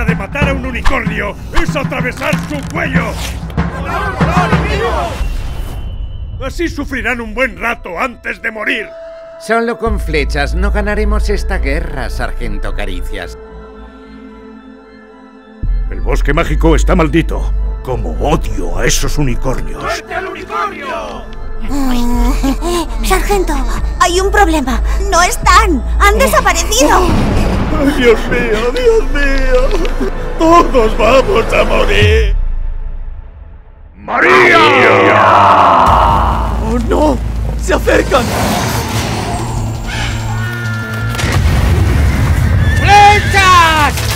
manera de matar a un unicornio es atravesar su cuello. Así sufrirán un buen rato antes de morir. Solo con flechas no ganaremos esta guerra, Sargento Caricias. El bosque mágico está maldito. Como odio a esos unicornios. ¡Muerte al unicornio! Sargento, hay un problema. No están. Han desaparecido. ¡Ay, Dios mío, Dios mío! ¡Todos vamos a morir! ¡María! ¡Oh, no! ¡Se acercan! ¡Flechas!